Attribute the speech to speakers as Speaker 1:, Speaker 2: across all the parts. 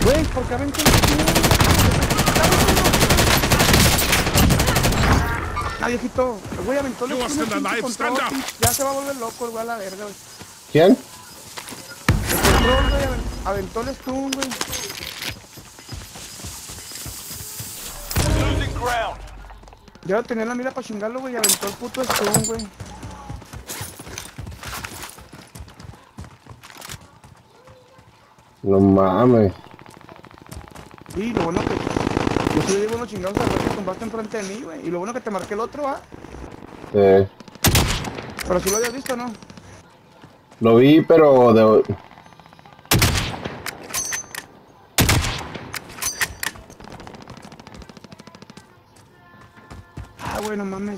Speaker 1: Güey, ¿por qué aventó el Ah, viejito. El güey aventó el
Speaker 2: You are still alive, stand up.
Speaker 1: Ya se va a volver loco el güey a la verga, güey.
Speaker 3: ¿Quién?
Speaker 1: El control, güey, aventó el stun, güey.
Speaker 4: Losing ground.
Speaker 1: Ya tenía la mira para chingarlo, güey, y aventó el puto stun, güey.
Speaker 3: No mames.
Speaker 1: Y lo bueno que... Yo sí le digo unos chingados al güey que tumbaste enfrente de mí, güey. Y lo bueno que te marqué el otro, ¿ah?
Speaker 3: Sí.
Speaker 1: Pero si lo habías visto, ¿no?
Speaker 3: Lo vi, pero de...
Speaker 1: Ah, güey, no mames.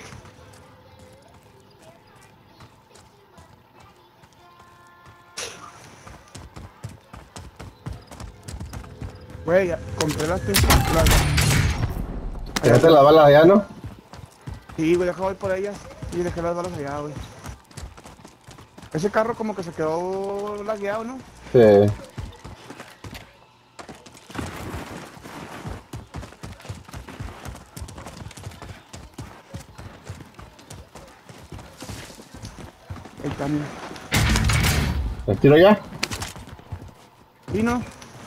Speaker 1: Güey, compré las pinches...
Speaker 3: ¿Dejaste las balas allá, no?
Speaker 1: Sí, güey, dejaba ir por ellas. Y dejé las balas allá, güey. Ese carro como que se quedó lagueado, ¿no?
Speaker 3: Sí.
Speaker 1: Ahí está, mira.
Speaker 3: ¿El tiro ya?
Speaker 1: ¿Y no?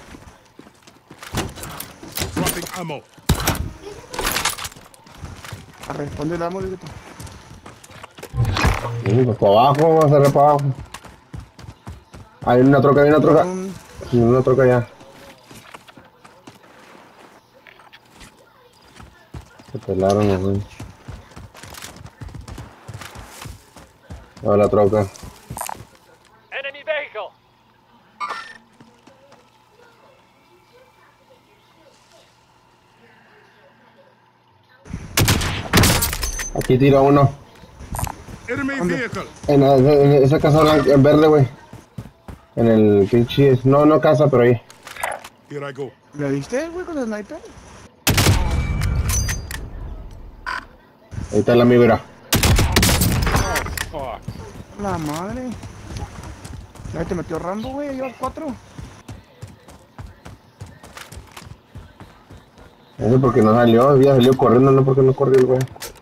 Speaker 2: Dropping ammo.
Speaker 1: A responder, vamos, viejito.
Speaker 3: Sí, pues para abajo, vamos a hacer para abajo. Hay una troca, hay una troca. Hay una troca ya. Se pelaron, güey. A la troca.
Speaker 4: Enemy vehicle.
Speaker 3: Aquí tira uno.
Speaker 2: Enemy vehicle.
Speaker 3: En esa casa blanca, en verde, güey. En el pinche... No casa, pero ahí.
Speaker 2: Here I go.
Speaker 1: ¿Le diste, güey, con el sniper?
Speaker 3: Ahí está la mibra.
Speaker 2: Fuck.
Speaker 1: La madre. Ahí te metió Rambo, güey, llevas 4.
Speaker 3: Eso porque no salió, ya salió corriendo, no porque no corrió el güey.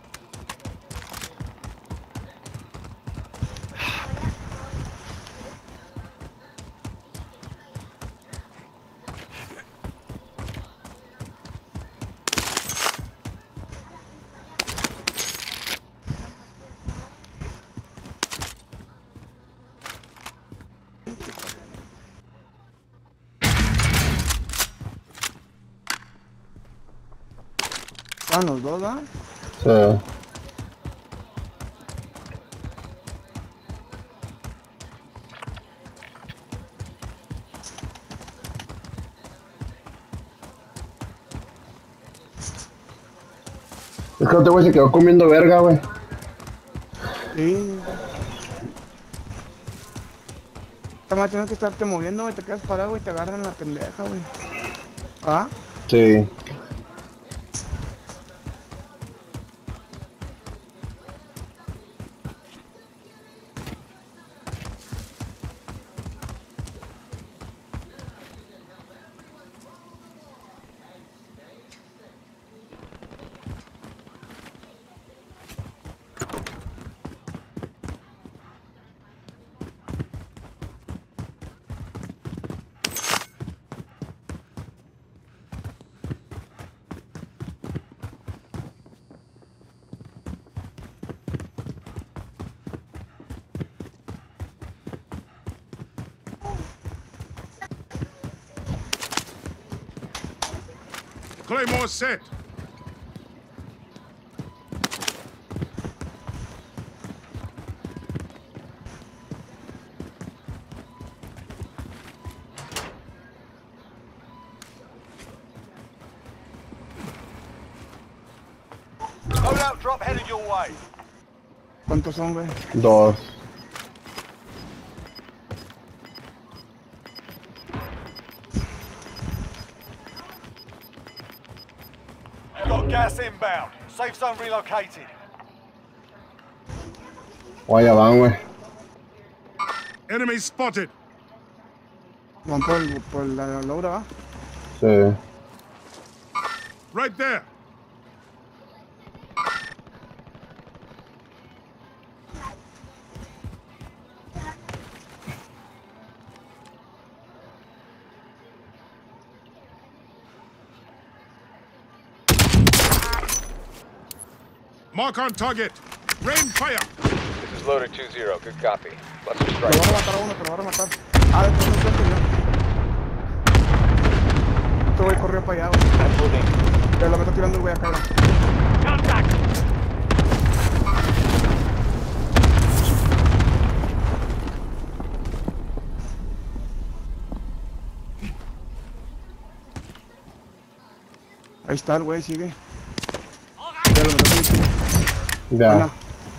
Speaker 1: Estaban los dos, ¿ah?
Speaker 3: Sí. Es que este güey se quedó comiendo verga, güey.
Speaker 1: Sí. Esta madre tienes que estarte moviendo, güey, te quedas parado, güey, te agarran la pendeja, güey. ¿Ah?
Speaker 3: Sí.
Speaker 2: Claymore set.
Speaker 4: Loadout drop headed your way.
Speaker 1: ¿Cuántos son, güey?
Speaker 3: 2.
Speaker 4: Got gas inbound. Safe zone relocated.
Speaker 3: O allá van, güey.
Speaker 2: Enemy spotted.
Speaker 1: Van por la Laura, ¿va?
Speaker 3: Sí.
Speaker 2: Right there. Mark on target. Rain fire.
Speaker 5: This is loader 2-0. Good copy. Let's
Speaker 1: Te
Speaker 5: strike.
Speaker 1: lo van a matar a uno, te lo van a matar. Ah, después no encuentro yo. Este güey corrió para allá, güey.
Speaker 5: I'm moving.
Speaker 1: Pero lo meto tirando el güey acá, güey.
Speaker 5: Contact!
Speaker 1: Ahí está el güey, sigue. Ya lo meto aquí.
Speaker 3: Ya.
Speaker 1: Buena.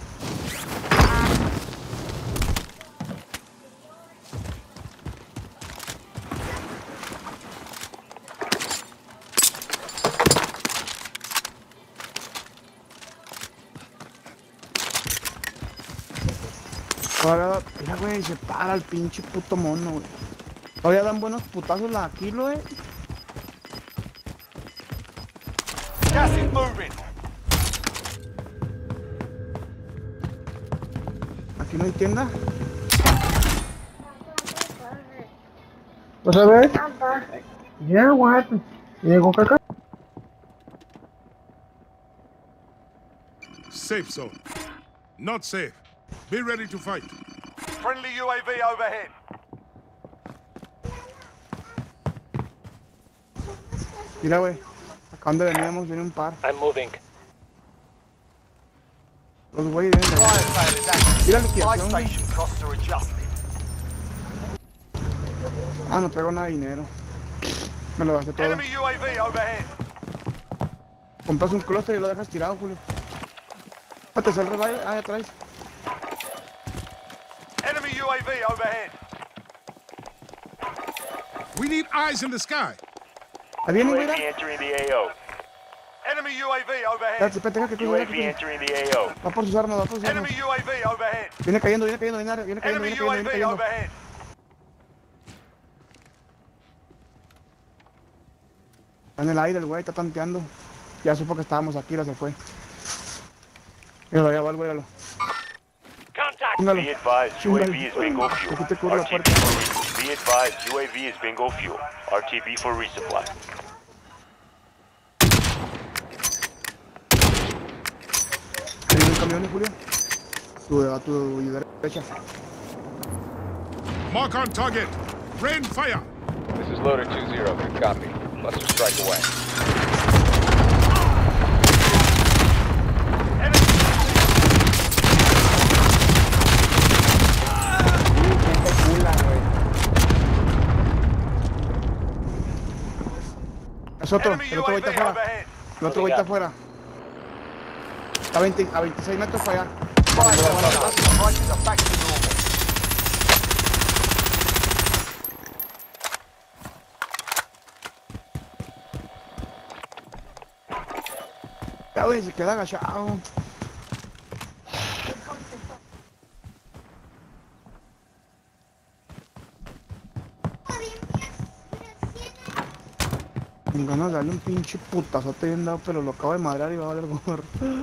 Speaker 1: Todavía, mira, güey, se para el pinche puto mono, güey. Todavía dan buenos putazos la kilo, güey.
Speaker 4: Gas is moving.
Speaker 1: Aquí no hay tienda.
Speaker 3: ¿Vas a ver? Yeah, what? ¿Llegó caca?
Speaker 2: Safe zone. Not safe. Be ready to fight.
Speaker 4: Friendly UAV overhead.
Speaker 1: Mira, güey. Acá donde veníamos viene un par.
Speaker 5: I'm moving.
Speaker 1: Los güeyes vienen de allá.
Speaker 4: Fire sale is active.
Speaker 1: Mira la
Speaker 4: Buy
Speaker 1: liquidación, güey.
Speaker 4: station costs are adjusted.
Speaker 1: Ah, no traigo nada de dinero. Me lo gasté todo.
Speaker 4: Enemy UAV overhead.
Speaker 1: Compras un clúster y lo dejas tirado, Julio. Espérate, sal revive. Ah, ya traes.
Speaker 4: Enemy UAV overhead.
Speaker 2: We need eyes in the sky.
Speaker 1: Ahí viene, güey.
Speaker 6: entering the AO.
Speaker 4: Enemy UAV overhead.
Speaker 1: Espérate, espérate, deja que cruce, deja que cruce.
Speaker 6: entering the AO.
Speaker 1: Va por sus armas, va por sus armas.
Speaker 4: Enemy UAV overhead.
Speaker 1: Viene cayendo, viene cayendo, viene cayendo, viene
Speaker 4: Enemy
Speaker 1: cayendo, viene
Speaker 4: UAV
Speaker 1: cayendo.
Speaker 4: overhead.
Speaker 1: Está en el aire el güey, está tanteando. Ya supo que estábamos aquí, ya se fue. Míralo, ya va el güey, míralo.
Speaker 5: Contact!
Speaker 1: Chíngalo.
Speaker 6: Be advised, UAV is bingo fuel.
Speaker 1: Aquí te cubre la
Speaker 6: RTB
Speaker 1: puerta.
Speaker 6: for resupply. Be advised, UAV is bingo fuel. RTB for resupply.
Speaker 1: Ahí viene un camión, Julio. A tu derecha.
Speaker 2: Mark on target. Rain fire.
Speaker 5: This is loader 2-0. Good copy. Let's strike away.
Speaker 1: Es otro,
Speaker 4: Enemy
Speaker 1: el otro güey está
Speaker 4: UAV
Speaker 1: afuera.
Speaker 4: overhead.
Speaker 1: El otro güey está afuera. Está a 26 metros para allá.
Speaker 4: Fire sale operations are back to normal.
Speaker 1: Ya, güey, se queda agachado. Con ganas de darle un pinche putazote bien dado, pero lo acabo de madrear y va a valer gorro.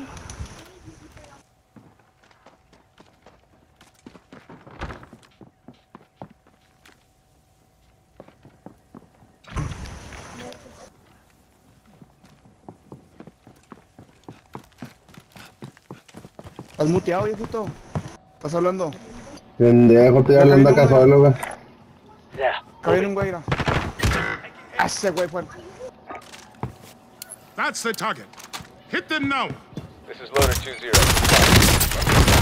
Speaker 1: ¿Estás muteado, viejito? ¿Estás hablando?
Speaker 3: Pendejo, estoy hablando acá solo, güey.
Speaker 1: Acá viene un güey, mira. Ese güey fue.
Speaker 2: That's the target. Hit them now.
Speaker 5: This is loader 2-0.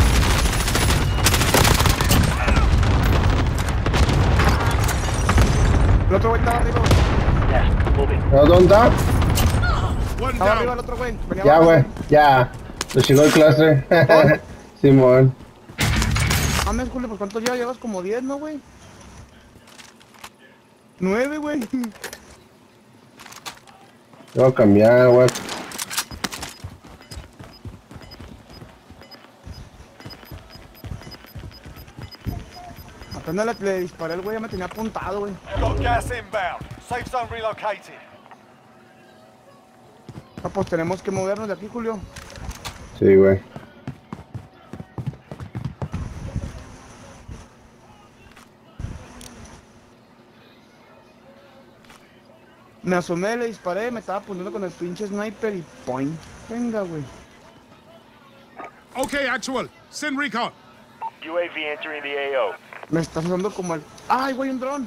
Speaker 1: El otro güey estaba arriba, güey.
Speaker 3: ¿No, dónde está?
Speaker 2: One
Speaker 1: Estaba arriba el
Speaker 2: down.
Speaker 1: otro güey. Venía
Speaker 3: Ya,
Speaker 1: abajo.
Speaker 3: güey, ya. Lo chingó el cluster. Simón.
Speaker 1: Mames, Julio, ¿por cuánto llevas? Llevas como 10, ¿no, güey? 9, güey.
Speaker 3: Voy a cambiar, güey.
Speaker 1: Apenas le disparé al güey, ya me tenía apuntado, güey.
Speaker 4: Got gas inbound. Safe zone relocated.
Speaker 1: Ah, pues tenemos que movernos de aquí, Julio.
Speaker 3: Sí, güey.
Speaker 1: Me asomé, le disparé, me estaba apuntando con el pinche sniper y point. Venga, güey.
Speaker 2: Okay, actual. Send recon.
Speaker 6: UAV entering the AO.
Speaker 1: Me está usando como el... ¡Ay, güey, un dron!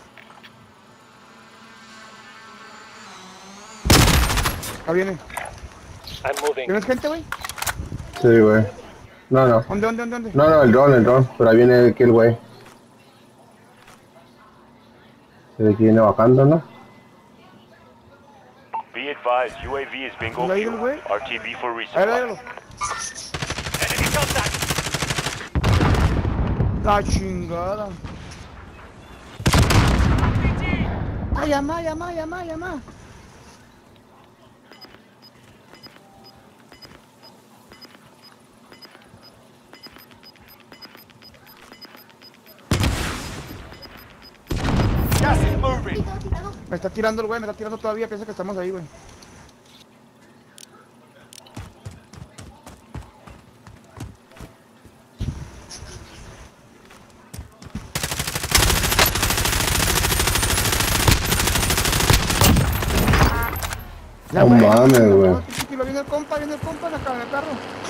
Speaker 1: Ahí viene.
Speaker 5: I'm moving.
Speaker 1: ¿Tienes gente, güey?
Speaker 3: Sí, güey. No, no.
Speaker 1: ¿Dónde?
Speaker 3: No, el dron. Pero ahí viene aquí el güey. Se ve que viene bajando, ¿no?
Speaker 6: Be advised, UAV is bingo
Speaker 1: ¿Hola, ahí el
Speaker 6: fuel.
Speaker 1: güey?
Speaker 6: RTB for
Speaker 1: A ver,
Speaker 6: resupply.
Speaker 1: ayúdalo.
Speaker 4: Enemy contact.
Speaker 1: La chingada. ¡Ay, llama!
Speaker 4: Gas is moving.
Speaker 1: Me está tirando el güey, me está tirando todavía, piensa que estamos ahí, güey.
Speaker 3: No mames, güey.
Speaker 1: Viene el compa en el carro.